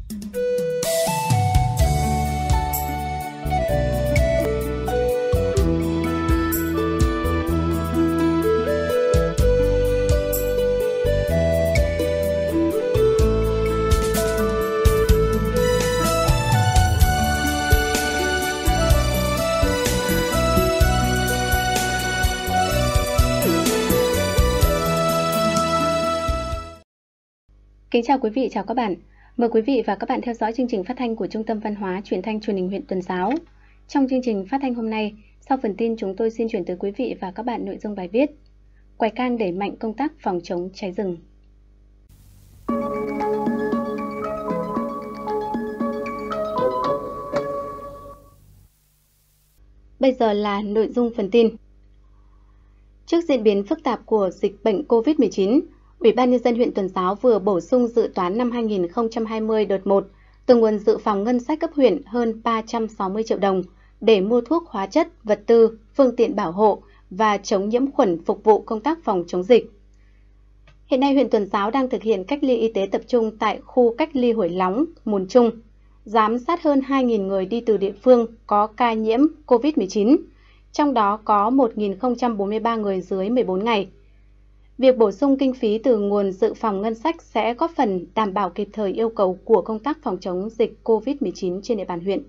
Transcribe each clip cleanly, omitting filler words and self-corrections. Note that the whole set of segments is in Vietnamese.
Kính chào quý vị, chào các bạn. Mời quý vị và các bạn theo dõi chương trình phát thanh của Trung tâm Văn hóa Truyền thanh Truyền hình huyện Tuần Giáo. Trong chương trình phát thanh hôm nay, sau phần tin chúng tôi xin chuyển tới quý vị và các bạn nội dung bài viết Quải Cang đẩy mạnh công tác phòng chống cháy rừng. Bây giờ là nội dung phần tin. Trước diễn biến phức tạp của dịch bệnh COVID-19, Ủy ban Nhân dân huyện Tuần Giáo vừa bổ sung dự toán năm 2020 đợt 1 từ nguồn dự phòng ngân sách cấp huyện hơn 360 triệu đồng để mua thuốc hóa chất, vật tư, phương tiện bảo hộ và chống nhiễm khuẩn phục vụ công tác phòng chống dịch. Hiện nay huyện Tuần Giáo đang thực hiện cách ly y tế tập trung tại khu cách ly Hủy Lóng, Mùn Trung, giám sát hơn 2.000 người đi từ địa phương có ca nhiễm COVID-19, trong đó có 1.043 người dưới 14 ngày. Việc bổ sung kinh phí từ nguồn dự phòng ngân sách sẽ góp phần đảm bảo kịp thời yêu cầu của công tác phòng chống dịch COVID-19 trên địa bàn huyện.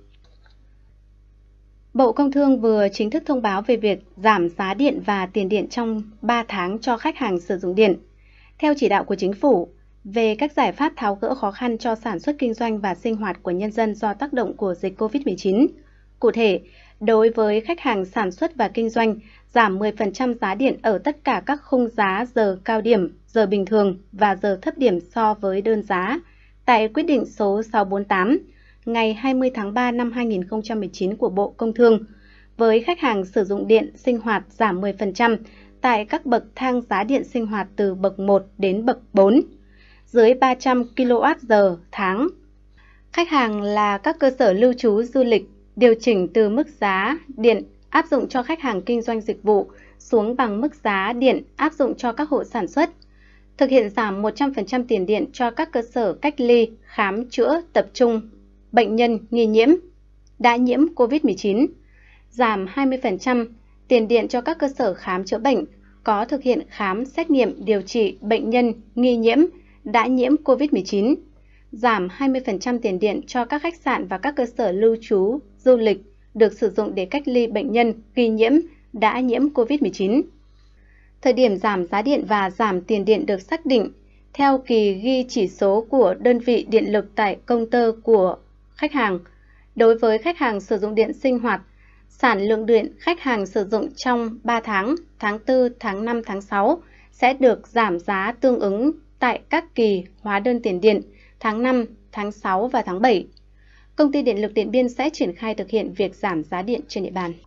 Bộ Công Thương vừa chính thức thông báo về việc giảm giá điện và tiền điện trong 3 tháng cho khách hàng sử dụng điện. Theo chỉ đạo của Chính phủ, về các giải pháp tháo gỡ khó khăn cho sản xuất kinh doanh và sinh hoạt của nhân dân do tác động của dịch COVID-19. Cụ thể, đối với khách hàng sản xuất và kinh doanh, giảm 10% giá điện ở tất cả các khung giá giờ cao điểm, giờ bình thường và giờ thấp điểm so với đơn giá tại quyết định số 648 ngày 20 tháng 3 năm 2019 của Bộ Công Thương. Với khách hàng sử dụng điện sinh hoạt giảm 10% tại các bậc thang giá điện sinh hoạt từ bậc 1 đến bậc 4, dưới 300 kWh tháng. Khách hàng là các cơ sở lưu trú du lịch điều chỉnh từ mức giá điện áp dụng cho khách hàng kinh doanh dịch vụ xuống bằng mức giá điện áp dụng cho các hộ sản xuất. Thực hiện giảm 100% tiền điện cho các cơ sở cách ly, khám chữa tập trung, bệnh nhân nghi nhiễm, đã nhiễm COVID-19. Giảm 20% tiền điện cho các cơ sở khám chữa bệnh có thực hiện khám xét nghiệm điều trị bệnh nhân nghi nhiễm, đã nhiễm COVID-19. Giảm 20% tiền điện cho các khách sạn và các cơ sở lưu trú, du lịch được sử dụng để cách ly bệnh nhân nghi nhiễm, đã nhiễm COVID-19. Thời điểm giảm giá điện và giảm tiền điện được xác định theo kỳ ghi chỉ số của đơn vị điện lực tại công tơ của khách hàng. Đối với khách hàng sử dụng điện sinh hoạt, sản lượng điện khách hàng sử dụng trong 3 tháng, tháng 4, tháng 5, tháng 6 sẽ được giảm giá tương ứng tại các kỳ hóa đơn tiền điện tháng 5, tháng 6 và tháng 7. Công ty Điện lực Điện Biên sẽ triển khai thực hiện việc giảm giá điện trên địa bàn.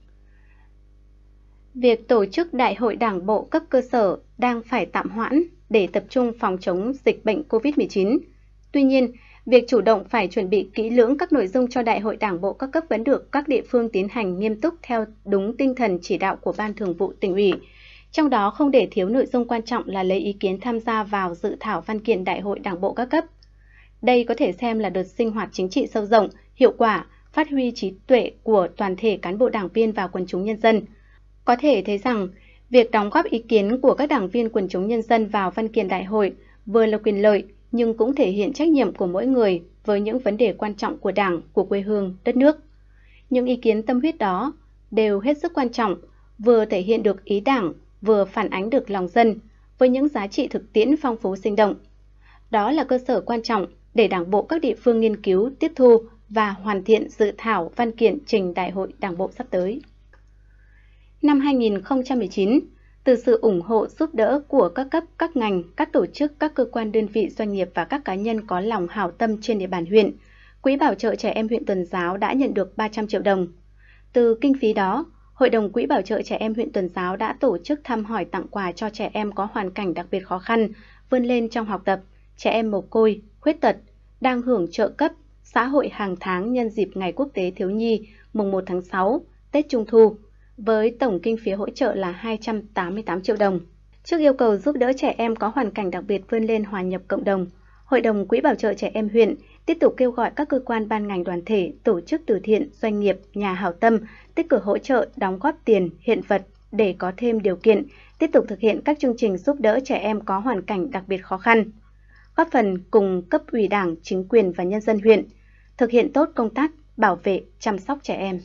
Việc tổ chức Đại hội Đảng bộ cấp cơ sở đang phải tạm hoãn để tập trung phòng chống dịch bệnh COVID-19. Tuy nhiên, việc chủ động phải chuẩn bị kỹ lưỡng các nội dung cho Đại hội Đảng bộ các cấp vẫn được các địa phương tiến hành nghiêm túc theo đúng tinh thần chỉ đạo của Ban Thường vụ Tỉnh ủy. Trong đó không để thiếu nội dung quan trọng là lấy ý kiến tham gia vào dự thảo văn kiện Đại hội Đảng bộ các cấp. Đây có thể xem là đợt sinh hoạt chính trị sâu rộng, hiệu quả, phát huy trí tuệ của toàn thể cán bộ đảng viên và quần chúng nhân dân. Có thể thấy rằng, việc đóng góp ý kiến của các đảng viên quần chúng nhân dân vào văn kiện đại hội vừa là quyền lợi nhưng cũng thể hiện trách nhiệm của mỗi người với những vấn đề quan trọng của Đảng, của quê hương, đất nước. Những ý kiến tâm huyết đó đều hết sức quan trọng, vừa thể hiện được ý Đảng, vừa phản ánh được lòng dân với những giá trị thực tiễn phong phú sinh động. Đó là cơ sở quan trọng để Đảng bộ các địa phương nghiên cứu, tiếp thu và hoàn thiện dự thảo văn kiện trình Đại hội Đảng bộ sắp tới. Năm 2019, từ sự ủng hộ giúp đỡ của các cấp, các ngành, các tổ chức, các cơ quan đơn vị doanh nghiệp và các cá nhân có lòng hảo tâm trên địa bàn huyện, Quỹ bảo trợ trẻ em huyện Tuần Giáo đã nhận được 300 triệu đồng. Từ kinh phí đó, Hội đồng Quỹ bảo trợ trẻ em huyện Tuần Giáo đã tổ chức thăm hỏi tặng quà cho trẻ em có hoàn cảnh đặc biệt khó khăn, vươn lên trong học tập, trẻ em mồ côi, khuyết tật, đang hưởng trợ cấp xã hội hàng tháng nhân dịp Ngày Quốc tế Thiếu nhi mùng 1 tháng 6, Tết Trung thu, với tổng kinh phí hỗ trợ là 288 triệu đồng. Trước yêu cầu giúp đỡ trẻ em có hoàn cảnh đặc biệt vươn lên hòa nhập cộng đồng, Hội đồng Quỹ bảo trợ trẻ em huyện tiếp tục kêu gọi các cơ quan ban ngành đoàn thể, tổ chức từ thiện, doanh nghiệp, nhà hảo tâm tích cực hỗ trợ, đóng góp tiền, hiện vật để có thêm điều kiện tiếp tục thực hiện các chương trình giúp đỡ trẻ em có hoàn cảnh đặc biệt khó khăn, góp phần cùng cấp ủy Đảng, chính quyền và nhân dân huyện thực hiện tốt công tác bảo vệ, chăm sóc trẻ em.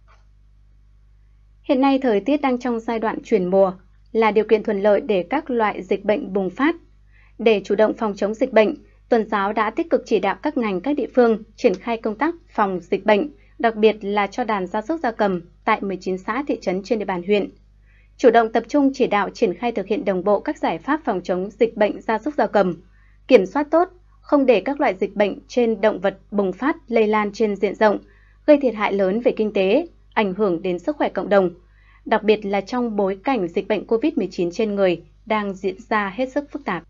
Hiện nay thời tiết đang trong giai đoạn chuyển mùa, là điều kiện thuận lợi để các loại dịch bệnh bùng phát. Để chủ động phòng chống dịch bệnh, Tuần giáo đã tích cực chỉ đạo các ngành, các địa phương triển khai công tác phòng dịch bệnh, đặc biệt là cho đàn gia súc gia cầm tại 19 xã thị trấn trên địa bàn huyện. Chủ động tập trung chỉ đạo triển khai thực hiện đồng bộ các giải pháp phòng chống dịch bệnh gia súc gia cầm, kiểm soát tốt, không để các loại dịch bệnh trên động vật bùng phát lây lan trên diện rộng, gây thiệt hại lớn về kinh tế, ảnh hưởng đến sức khỏe cộng đồng, đặc biệt là trong bối cảnh dịch bệnh COVID-19 trên người đang diễn ra hết sức phức tạp.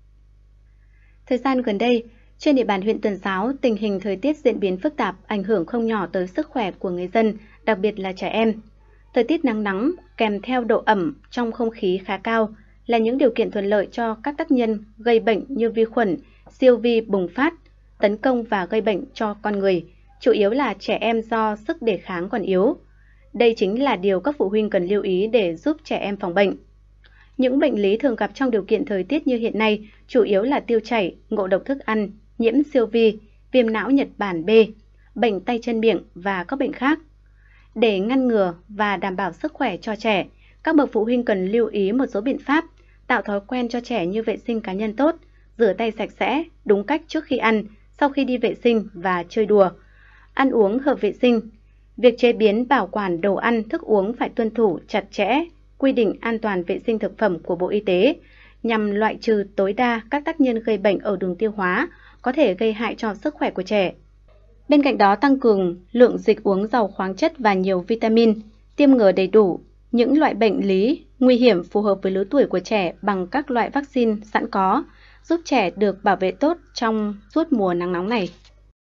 Thời gian gần đây, trên địa bàn huyện Tuần Giáo, tình hình thời tiết diễn biến phức tạp, ảnh hưởng không nhỏ tới sức khỏe của người dân, đặc biệt là trẻ em. Thời tiết nắng nóng kèm theo độ ẩm trong không khí khá cao là những điều kiện thuận lợi cho các tác nhân gây bệnh như vi khuẩn, siêu vi bùng phát, tấn công và gây bệnh cho con người, chủ yếu là trẻ em do sức đề kháng còn yếu. Đây chính là điều các phụ huynh cần lưu ý để giúp trẻ em phòng bệnh. Những bệnh lý thường gặp trong điều kiện thời tiết như hiện nay chủ yếu là tiêu chảy, ngộ độc thức ăn, nhiễm siêu vi, viêm não Nhật Bản B, bệnh tay chân miệng và các bệnh khác. Để ngăn ngừa và đảm bảo sức khỏe cho trẻ, các bậc phụ huynh cần lưu ý một số biện pháp, tạo thói quen cho trẻ như vệ sinh cá nhân tốt, rửa tay sạch sẽ, đúng cách trước khi ăn, sau khi đi vệ sinh và chơi đùa, ăn uống hợp vệ sinh. Việc chế biến bảo quản đồ ăn, thức uống phải tuân thủ chặt chẽ quy định an toàn vệ sinh thực phẩm của Bộ Y tế nhằm loại trừ tối đa các tác nhân gây bệnh ở đường tiêu hóa có thể gây hại cho sức khỏe của trẻ. Bên cạnh đó, tăng cường lượng dịch uống giàu khoáng chất và nhiều vitamin, tiêm ngừa đầy đủ những loại bệnh lý nguy hiểm phù hợp với lứa tuổi của trẻ bằng các loại vaccine sẵn có, giúp trẻ được bảo vệ tốt trong suốt mùa nắng nóng này.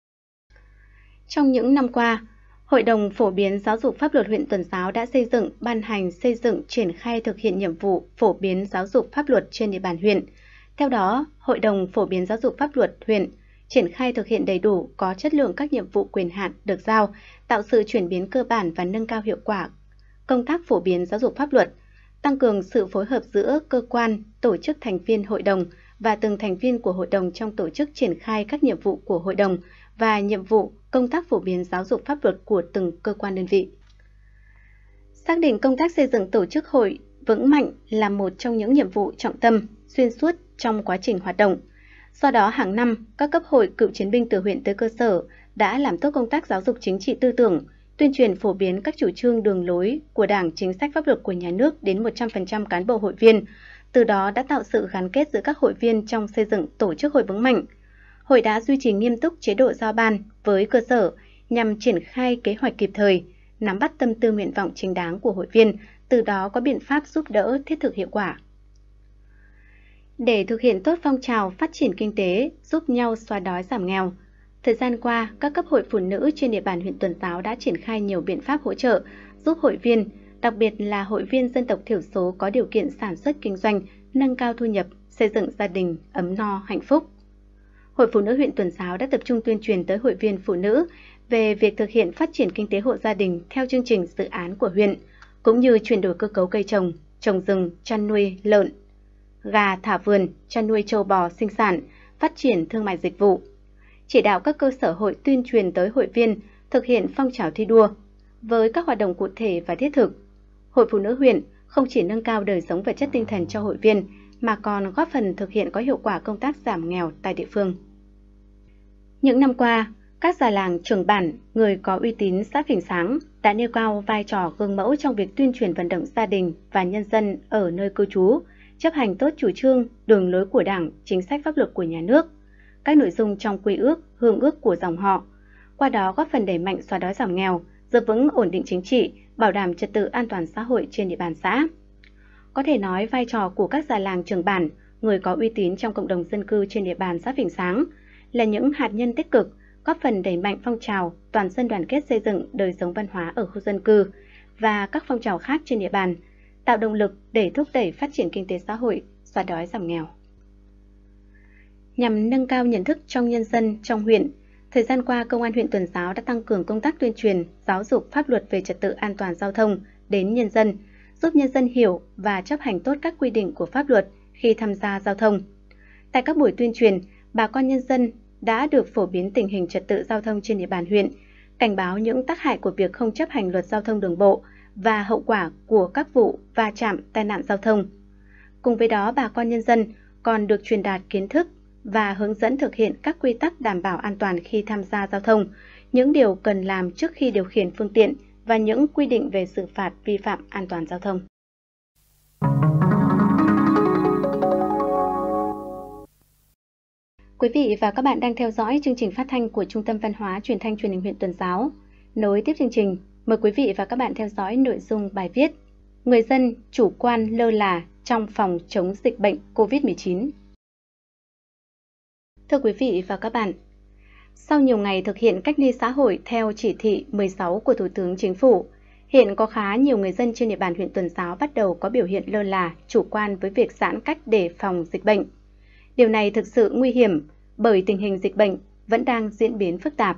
Trong những năm qua, Hội đồng Phổ biến Giáo dục Pháp luật huyện Tuần Giáo đã xây dựng, ban hành, xây dựng, triển khai thực hiện nhiệm vụ phổ biến giáo dục pháp luật trên địa bàn huyện. Theo đó, Hội đồng Phổ biến Giáo dục Pháp luật huyện triển khai thực hiện đầy đủ, có chất lượng các nhiệm vụ quyền hạn được giao, tạo sự chuyển biến cơ bản và nâng cao hiệu quả công tác phổ biến giáo dục pháp luật, tăng cường sự phối hợp giữa cơ quan, tổ chức thành viên hội đồng và từng thành viên của hội đồng trong tổ chức triển khai các nhiệm vụ của hội đồng và nhiệm vụ công tác phổ biến giáo dục pháp luật của từng cơ quan đơn vị. Xác định công tác xây dựng tổ chức hội vững mạnh là một trong những nhiệm vụ trọng tâm xuyên suốt trong quá trình hoạt động. Do đó, hàng năm, các cấp hội cựu chiến binh từ huyện tới cơ sở đã làm tốt công tác giáo dục chính trị tư tưởng, tuyên truyền phổ biến các chủ trương đường lối của Đảng, chính sách pháp luật của nhà nước đến 100% cán bộ hội viên, từ đó đã tạo sự gắn kết giữa các hội viên trong xây dựng tổ chức hội vững mạnh. Hội đã duy trì nghiêm túc chế độ giao ban với cơ sở nhằm triển khai kế hoạch kịp thời, nắm bắt tâm tư nguyện vọng chính đáng của hội viên, từ đó có biện pháp giúp đỡ thiết thực hiệu quả. Để thực hiện tốt phong trào phát triển kinh tế, giúp nhau xóa đói giảm nghèo, thời gian qua, các cấp hội phụ nữ trên địa bàn huyện Tuần Giáo đã triển khai nhiều biện pháp hỗ trợ, giúp hội viên, đặc biệt là hội viên dân tộc thiểu số có điều kiện sản xuất kinh doanh, nâng cao thu nhập, xây dựng gia đình ấm no, hạnh phúc. Hội Phụ nữ huyện Tuần Giáo đã tập trung tuyên truyền tới hội viên phụ nữ về việc thực hiện phát triển kinh tế hộ gia đình theo chương trình dự án của huyện, cũng như chuyển đổi cơ cấu cây trồng, trồng rừng, chăn nuôi lợn, gà, thả vườn, chăn nuôi trâu bò sinh sản, phát triển thương mại dịch vụ. Chỉ đạo các cơ sở hội tuyên truyền tới hội viên thực hiện phong trào thi đua. Với các hoạt động cụ thể và thiết thực, Hội Phụ nữ huyện không chỉ nâng cao đời sống vật chất tinh thần cho hội viên, mà còn góp phần thực hiện có hiệu quả công tác giảm nghèo tại địa phương. Những năm qua, các già làng, trưởng bản, người có uy tín xã Phình Sáng đã nêu cao vai trò gương mẫu trong việc tuyên truyền vận động gia đình và nhân dân ở nơi cư trú, chấp hành tốt chủ trương, đường lối của Đảng, chính sách pháp luật của nhà nước, các nội dung trong quy ước, hương ước của dòng họ, qua đó góp phần đẩy mạnh xóa đói giảm nghèo, giữ vững ổn định chính trị, bảo đảm trật tự an toàn xã hội trên địa bàn xã. Có thể nói vai trò của các già làng trưởng bản, người có uy tín trong cộng đồng dân cư trên địa bàn xã Phình Sáng là những hạt nhân tích cực, góp phần đẩy mạnh phong trào toàn dân đoàn kết xây dựng đời sống văn hóa ở khu dân cư và các phong trào khác trên địa bàn, tạo động lực để thúc đẩy phát triển kinh tế xã hội, xóa đói giảm nghèo. Nhằm nâng cao nhận thức trong nhân dân trong huyện Thời gian qua, Công an huyện Tuần Giáo đã tăng cường công tác tuyên truyền, giáo dục pháp luật về trật tự an toàn giao thông đến nhân dân, giúp nhân dân hiểu và chấp hành tốt các quy định của pháp luật khi tham gia giao thông. Tại các buổi tuyên truyền, bà con nhân dân đã được phổ biến tình hình trật tự giao thông trên địa bàn huyện, cảnh báo những tác hại của việc không chấp hành luật giao thông đường bộ và hậu quả của các vụ va chạm tai nạn giao thông. Cùng với đó, bà con nhân dân còn được truyền đạt kiến thức và hướng dẫn thực hiện các quy tắc đảm bảo an toàn khi tham gia giao thông, những điều cần làm trước khi điều khiển phương tiện và những quy định về xử phạt vi phạm an toàn giao thông. Quý vị và các bạn đang theo dõi chương trình phát thanh của Trung tâm Văn hóa Truyền thanh Truyền hình huyện Tuần Giáo. Nối tiếp chương trình, mời quý vị và các bạn theo dõi nội dung bài viết Người dân chủ quan lơ là trong phòng chống dịch bệnh COVID-19. Thưa quý vị và các bạn, sau nhiều ngày thực hiện cách ly xã hội theo chỉ thị 16 của Thủ tướng Chính phủ, hiện có khá nhiều người dân trên địa bàn huyện Tuần Giáo bắt đầu có biểu hiện lơ là, chủ quan với việc giãn cách để phòng dịch bệnh. Điều này thực sự nguy hiểm bởi tình hình dịch bệnh vẫn đang diễn biến phức tạp.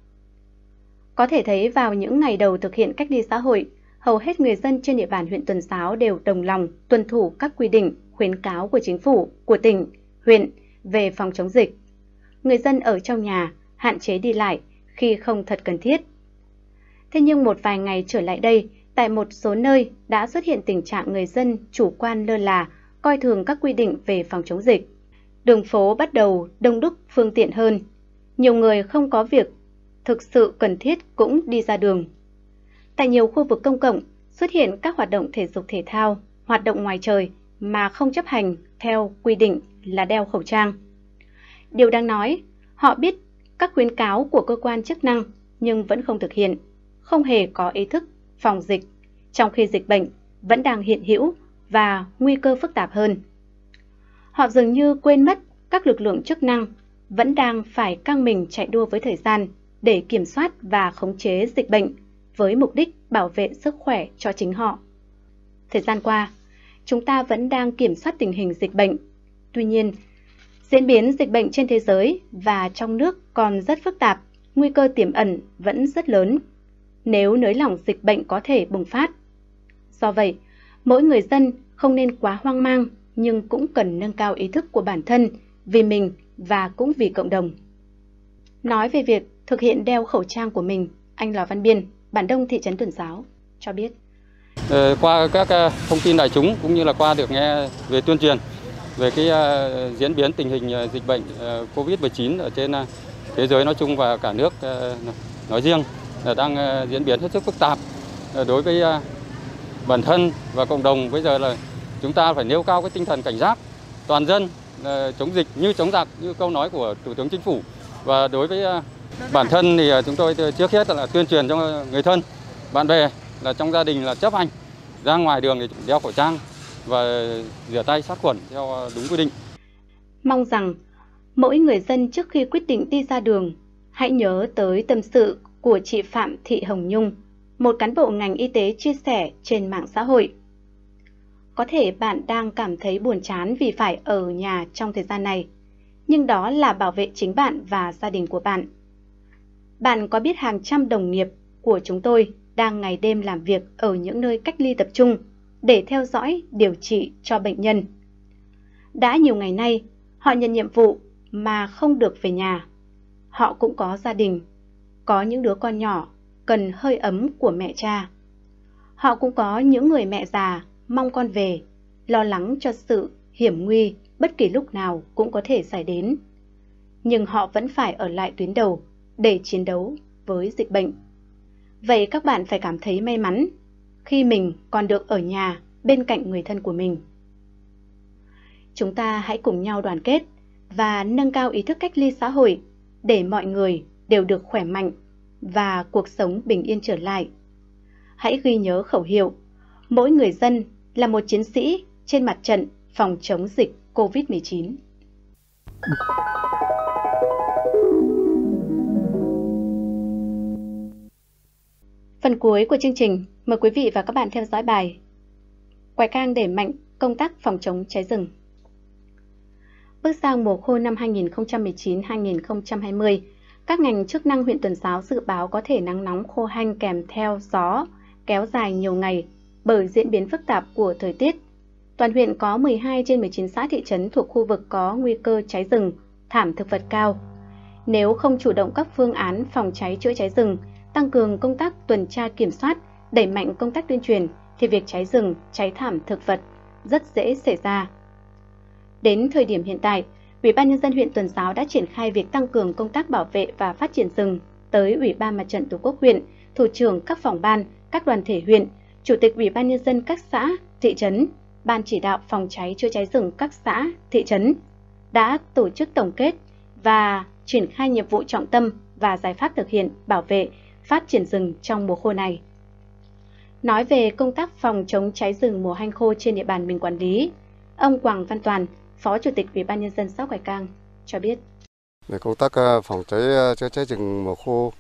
Có thể thấy vào những ngày đầu thực hiện cách ly xã hội, hầu hết người dân trên địa bàn huyện Tuần Giáo đều đồng lòng tuân thủ các quy định, khuyến cáo của chính phủ, của tỉnh, huyện về phòng chống dịch. Người dân ở trong nhà, hạn chế đi lại khi không thật cần thiết. Thế nhưng một vài ngày trở lại đây, tại một số nơi đã xuất hiện tình trạng người dân chủ quan lơ là, coi thường các quy định về phòng chống dịch. Đường phố bắt đầu đông đúc phương tiện hơn. Nhiều người không có việc thực sự cần thiết cũng đi ra đường. Tại nhiều khu vực công cộng xuất hiện các hoạt động thể dục thể thao, hoạt động ngoài trời mà không chấp hành theo quy định là đeo khẩu trang. Điều đáng nói, họ biết các khuyến cáo của cơ quan chức năng nhưng vẫn không thực hiện, không hề có ý thức phòng dịch, trong khi dịch bệnh vẫn đang hiện hữu và nguy cơ phức tạp hơn. Họ dường như quên mất các lực lượng chức năng vẫn đang phải căng mình chạy đua với thời gian để kiểm soát và khống chế dịch bệnh với mục đích bảo vệ sức khỏe cho chính họ. Thời gian qua, chúng ta vẫn đang kiểm soát tình hình dịch bệnh. Tuy nhiên, diễn biến dịch bệnh trên thế giới và trong nước còn rất phức tạp, nguy cơ tiềm ẩn vẫn rất lớn. Nếu nới lỏng dịch bệnh có thể bùng phát. Do vậy, mỗi người dân không nên quá hoang mang nhưng cũng cần nâng cao ý thức của bản thân vì mình và cũng vì cộng đồng. Nói về việc thực hiện đeo khẩu trang của mình, anh Lò Văn Biên, bản Đông thị trấn Tuần Giáo cho biết. Qua các thông tin đại chúng cũng như là qua được nghe về tuyên truyền về cái diễn biến tình hình dịch bệnh COVID-19 ở trên thế giới nói chung và cả nước nói riêng đang diễn biến hết sức phức tạp. Đối với bản thân và cộng đồng bây giờ là chúng ta phải nêu cao cái tinh thần cảnh giác toàn dân, chống dịch như chống giặc, như câu nói của Thủ tướng Chính phủ. Và đối với bản thân thì chúng tôi trước hết là tuyên truyền cho người thân, bạn bè là trong gia đình là chấp hành, ra ngoài đường thì đeo khẩu trang và rửa tay sát khuẩn theo đúng quy định. Mong rằng mỗi người dân trước khi quyết định đi ra đường hãy nhớ tới tâm sự của chị Phạm Thị Hồng Nhung, một cán bộ ngành y tế chia sẻ trên mạng xã hội. Có thể bạn đang cảm thấy buồn chán vì phải ở nhà trong thời gian này, nhưng đó là bảo vệ chính bạn và gia đình của bạn. Bạn có biết hàng trăm đồng nghiệp của chúng tôi đang ngày đêm làm việc ở những nơi cách ly tập trung để theo dõi, điều trị cho bệnh nhân. Đã nhiều ngày nay, họ nhận nhiệm vụ mà không được về nhà. Họ cũng có gia đình, có những đứa con nhỏ cần hơi ấm của mẹ cha. Họ cũng có những người mẹ già mong con về, lo lắng cho sự hiểm nguy bất kỳ lúc nào cũng có thể xảy đến. Nhưng họ vẫn phải ở lại tuyến đầu để chiến đấu với dịch bệnh. Vậy các bạn phải cảm thấy may mắn khi mình còn được ở nhà bên cạnh người thân của mình. Chúng ta hãy cùng nhau đoàn kết và nâng cao ý thức cách ly xã hội để mọi người đều được khỏe mạnh và cuộc sống bình yên trở lại. Hãy ghi nhớ khẩu hiệu, mỗi người dân là một chiến sĩ trên mặt trận phòng chống dịch COVID-19. Phần cuối của chương trình, mời quý vị và các bạn theo dõi bài Quảng Cang đẩy mạnh công tác phòng chống cháy rừng. Bước sang mùa khô năm 2019-2020, Các ngành chức năng huyện Tuần Giáo dự báo có thể nắng nóng khô hanh kèm theo gió kéo dài nhiều ngày bởi diễn biến phức tạp của thời tiết. Toàn huyện có 12 trên 19 xã thị trấn thuộc khu vực có nguy cơ cháy rừng, thảm thực vật cao. Nếu không chủ động các phương án phòng cháy chữa cháy rừng, tăng cường công tác tuần tra kiểm soát, đẩy mạnh công tác tuyên truyền thì việc cháy rừng, cháy thảm thực vật rất dễ xảy ra. Đến thời điểm hiện tại, Ủy ban Nhân dân huyện Tuần Giáo đã triển khai việc tăng cường công tác bảo vệ và phát triển rừng tới Ủy ban Mặt trận Tổ quốc huyện, thủ trưởng các phòng ban, các đoàn thể huyện, chủ tịch Ủy ban Nhân dân các xã, thị trấn, ban chỉ đạo phòng cháy chữa cháy rừng các xã, thị trấn đã tổ chức tổng kết và triển khai nhiệm vụ trọng tâm và giải pháp thực hiện bảo vệ, phát triển rừng trong mùa khô này. Nói về công tác phòng chống cháy rừng mùa hanh khô trên địa bàn mình quản lý, ông Quảng Văn Toàn, Phó Chủ tịch Ủy ban Nhân dân xã Quải Cang cho biết. Về công tác phòng cháy chữa cháy rừng mùa khô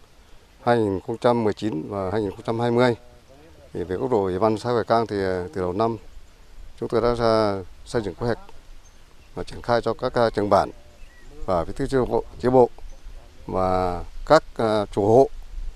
2019 và 2020, thì về góc độ Ủy ban xã Quải Cang thì từ đầu năm chúng tôi đã xây dựng kế hoạch và triển khai cho các trưởng bản và bí thư chi bộ và các chủ hộ,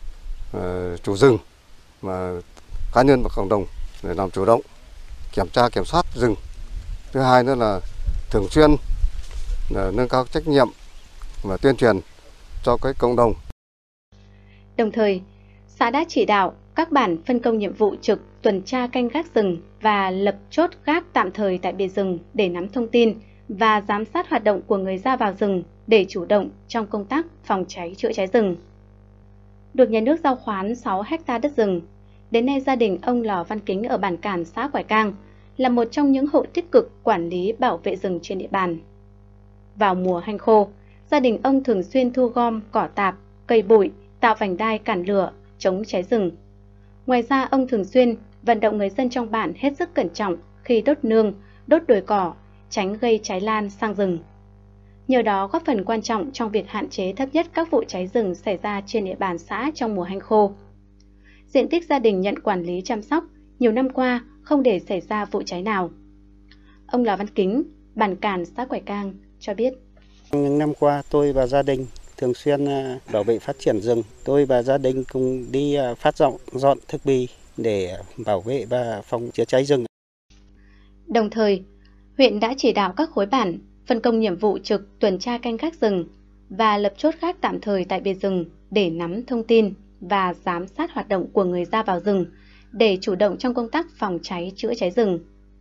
chủ rừng và cá nhân và cộng đồng để làm chủ động kiểm tra kiểm soát rừng. Thứ hai nữa là thường xuyên nâng cao trách nhiệm và tuyên truyền cho cái cộng đồng. Đồng thời, xã đã chỉ đạo các bản phân công nhiệm vụ trực tuần tra canh gác rừng và lập chốt gác tạm thời tại bìa rừng để nắm thông tin và giám sát hoạt động của người ra vào rừng để chủ động trong công tác phòng cháy chữa cháy rừng. Được nhà nước giao khoán 6 ha đất rừng, đến nay gia đình ông Lò Văn Kính ở bản Cản, xã Quải Cang là một trong những hộ tích cực quản lý bảo vệ rừng trên địa bàn. Vào mùa hanh khô, gia đình ông thường xuyên thu gom cỏ tạp, cây bụi, tạo vành đai cản lửa, chống cháy rừng. Ngoài ra, ông thường xuyên vận động người dân trong bản hết sức cẩn trọng khi đốt nương, đốt đồi cỏ, tránh gây cháy lan sang rừng. Nhờ đó góp phần quan trọng trong việc hạn chế thấp nhất các vụ cháy rừng xảy ra trên địa bàn xã trong mùa hanh khô. Diện tích gia đình nhận quản lý chăm sóc nhiều năm qua không để xảy ra vụ cháy nào. Ông Lò Văn Kính, bản Cản, xã Quải Cang cho biết. Những năm qua tôi và gia đình thường xuyên bảo vệ phát triển rừng. Tôi và gia đình cùng đi phát dọn thực bì để bảo vệ và phòng chữa cháy rừng. Đồng thời, huyện đã chỉ đạo các khối bản phân công nhiệm vụ trực tuần tra canh gác rừng và lập chốt gác tạm thời tại bìa rừng để nắm thông tin và giám sát hoạt động của người ra vào rừng để chủ động trong công tác phòng cháy chữa cháy rừng.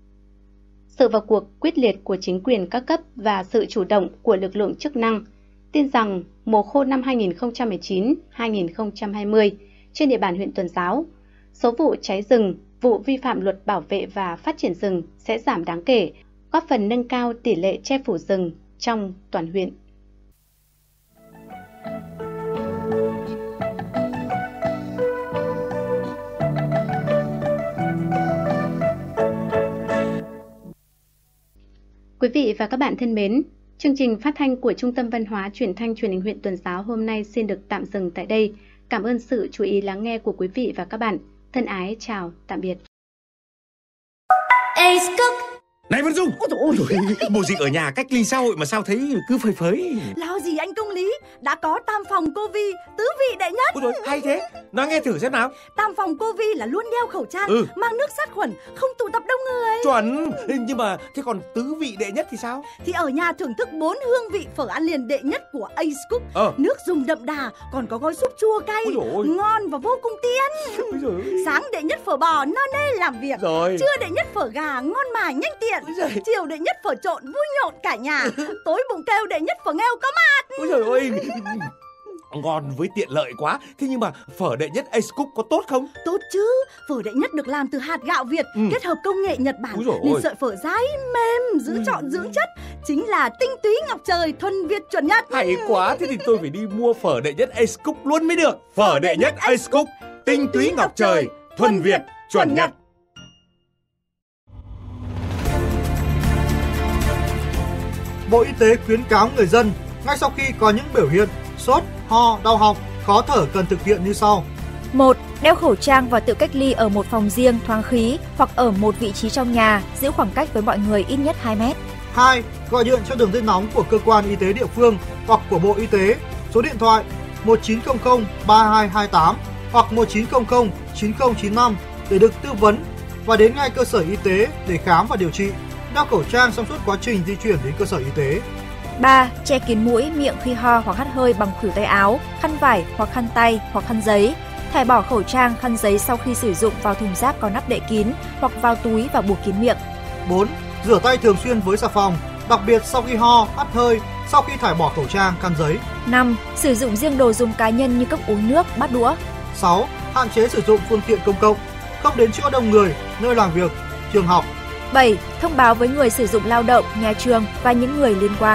Sự vào cuộc quyết liệt của chính quyền các cấp và sự chủ động của lực lượng chức năng, tin rằng mùa khô năm 2019-2020 trên địa bàn huyện Tuần Giáo, số vụ cháy rừng, vụ vi phạm luật bảo vệ và phát triển rừng sẽ giảm đáng kể, góp phần nâng cao tỷ lệ che phủ rừng trong toàn huyện. Quý vị và các bạn thân mến, chương trình phát thanh của Trung tâm Văn hóa Truyền thanh Truyền hình huyện Tuần Giáo hôm nay xin được tạm dừng tại đây. Cảm ơn sự chú ý lắng nghe của quý vị và các bạn. Thân ái chào, tạm biệt. Này Vân Dung, ôi dồi, bộ dịch ở nhà cách ly xã hội mà sao thấy cứ phơi phới. Lo gì anh Công Lý, đã có tam phòng Covid, tứ vị đệ nhất. Ôi dồi, hay thế, nói nghe thử xem nào. Tam phòng Covid là luôn đeo khẩu trang, mang nước sát khuẩn, không tụ tập đông người. Chuẩn, nhưng mà thế còn tứ vị đệ nhất thì sao? Thì ở nhà thưởng thức 4 hương vị phở ăn liền đệ nhất của Ace Cook. Nước dùng đậm đà, còn có gói súp chua cay, ngon và vô cùng tiên. Sáng đệ nhất phở bò no nê làm việc, trưa đệ nhất phở gà ngon mà nhanh tiện, chiều đệ nhất phở trộn vui nhộn cả nhà, tối bụng kêu đệ nhất phở nghêu có mặt. Ôi trời ơi, ngon với tiện lợi quá. Thế nhưng mà phở đệ nhất Ace Cook có tốt không? Tốt chứ, phở đệ nhất được làm từ hạt gạo Việt, kết hợp công nghệ Nhật Bản nên sợi phở dai mềm, giữ trọn dưỡng chất, chính là tinh túy ngọc trời thuần Việt chuẩn nhất. Hay quá, thế thì tôi phải đi mua phở đệ nhất Ace Cook luôn mới được. Phở đệ nhất Ace Cook, tinh túy ngọc trời thuần Việt chuẩn Nhật. Bộ Y tế khuyến cáo người dân ngay sau khi có những biểu hiện sốt, ho, đau họng, khó thở cần thực hiện như sau. 1. Đeo khẩu trang và tự cách ly ở một phòng riêng thoáng khí hoặc ở một vị trí trong nhà, giữ khoảng cách với mọi người ít nhất 2 mét. 2. Gọi điện cho đường dây nóng của cơ quan y tế địa phương hoặc của Bộ Y tế, số điện thoại 1900 3228 hoặc 1900 9095 để được tư vấn và đến ngay cơ sở y tế để khám và điều trị. Đeo khẩu trang trong suốt quá trình di chuyển đến cơ sở y tế. 3. Che kín mũi, miệng khi ho hoặc hắt hơi bằng khuỷu tay áo, khăn vải hoặc khăn tay hoặc khăn giấy. Thải bỏ khẩu trang, khăn giấy sau khi sử dụng vào thùng rác có nắp đậy kín hoặc vào túi và buộc kín miệng. 4. Rửa tay thường xuyên với xà phòng, đặc biệt sau khi ho, hắt hơi, sau khi thải bỏ khẩu trang, khăn giấy. 5. Sử dụng riêng đồ dùng cá nhân như cốc uống nước, bát đũa. 6. Hạn chế sử dụng phương tiện công cộng, không đến chỗ đông người, nơi làm việc, trường học. 7. Thông báo với người sử dụng lao động, nhà trường và những người liên quan.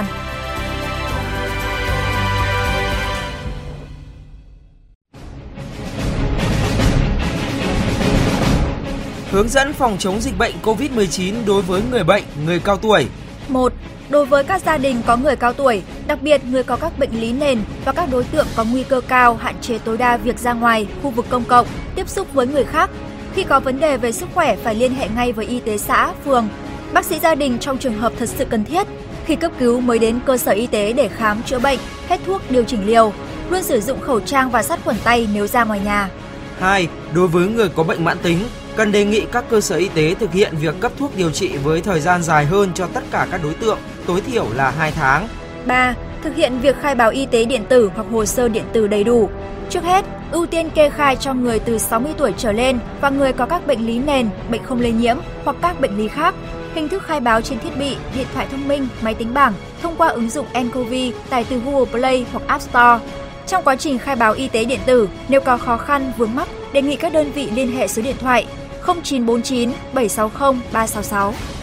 Hướng dẫn phòng chống dịch bệnh COVID-19 đối với người bệnh, người cao tuổi. 1. Đối với các gia đình có người cao tuổi, đặc biệt người có các bệnh lý nền và các đối tượng có nguy cơ cao, hạn chế tối đa việc ra ngoài, khu vực công cộng, tiếp xúc với người khác. Khi có vấn đề về sức khỏe phải liên hệ ngay với y tế xã, phường, bác sĩ gia đình trong trường hợp thật sự cần thiết. Khi cấp cứu mới đến cơ sở y tế để khám chữa bệnh, hết thuốc điều chỉnh liều. Luôn sử dụng khẩu trang và sát khuẩn tay nếu ra ngoài nhà. 2. Đối với người có bệnh mãn tính, cần đề nghị các cơ sở y tế thực hiện việc cấp thuốc điều trị với thời gian dài hơn cho tất cả các đối tượng, tối thiểu là 2 tháng. 3. Thực hiện việc khai báo y tế điện tử hoặc hồ sơ điện tử đầy đủ. Trước hết, ưu tiên kê khai cho người từ 60 tuổi trở lên và người có các bệnh lý nền, bệnh không lây nhiễm hoặc các bệnh lý khác. Hình thức khai báo trên thiết bị, điện thoại thông minh, máy tính bảng thông qua ứng dụng nCoV tải từ Google Play hoặc App Store. Trong quá trình khai báo y tế điện tử, nếu có khó khăn, vướng mắc, đề nghị các đơn vị liên hệ số điện thoại 0949 760 366.